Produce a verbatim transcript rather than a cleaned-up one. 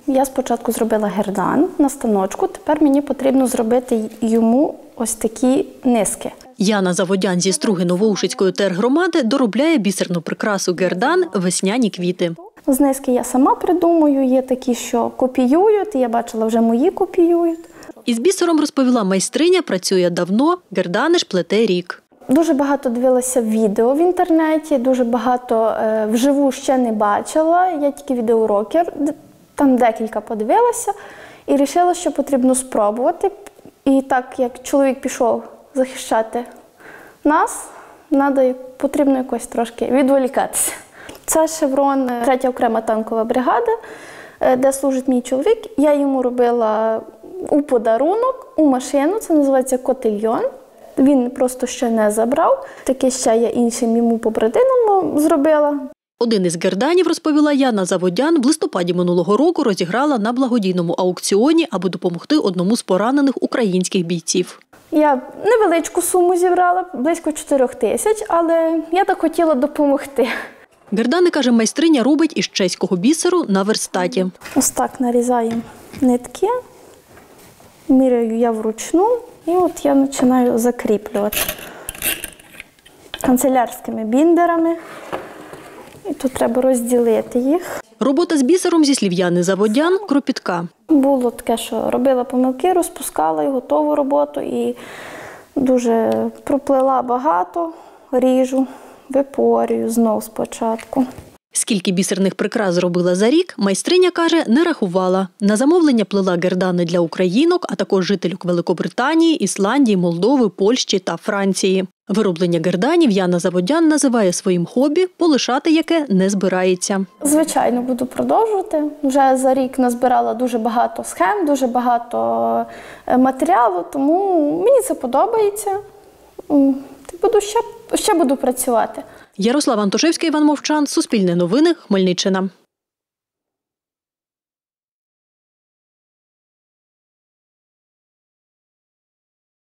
Я спочатку зробила гердан на станочку, тепер мені потрібно зробити йому ось такі низки. Яна Заводян зі Струги Новоушицької тергромади доробляє бісерну прикрасу гердан «Весняні квіти». З низки я сама придумую, є такі, що копіюють, я бачила, вже мої копіюють. Із бісером, розповіла майстриня, працює давно, гердани ж плете рік. Дуже багато дивилася відео в інтернеті, дуже багато е, вживу ще не бачила, я тільки відеоуроки, там декілька подивилася і вирішила, що потрібно спробувати. І так як чоловік пішов захищати нас, надо, потрібно якось трошки відволікатися. Це шеврон, третя окрема танкова бригада, де служить мій чоловік. Я йому робила у подарунок, у машину, це називається котельйон. Він просто ще не забрав. Таке ще я іншим йому побратимам зробила. Один із герданів, розповіла Яна Заводян, в листопаді минулого року розіграла на благодійному аукціоні, аби допомогти одному з поранених українських бійців. Я невеличку суму зібрала, близько чотирьох тисяч, але я так хотіла допомогти. Гердани, каже майстриня, робить із чеського бісеру на верстаті. Ось так нарізаємо нитки, міряю я вручну і от я починаю закріплювати канцелярськими біндерами. І тут треба розділити їх. Робота з бісером, зі слів Яни Заводян, кропітка. Було таке, що робила помилки, розпускала і готову роботу, і дуже проплила багато, ріжу, випорюю знов спочатку. Скільки бісерних прикрас зробила за рік, майстриня, каже, не рахувала. На замовлення плела гердани для українок, а також жительок Великобританії, Ісландії, Молдови, Польщі та Франції. Вироблення герданів Яна Заводян називає своїм хобі, полишати яке не збирається. Звичайно, буду продовжувати. Вже за рік назбирала дуже багато схем, дуже багато матеріалу, тому мені це подобається. Буду ще, ще буду працювати. Ярослава Антошевська, Іван Мовчан, Суспільне новини, Хмельниччина.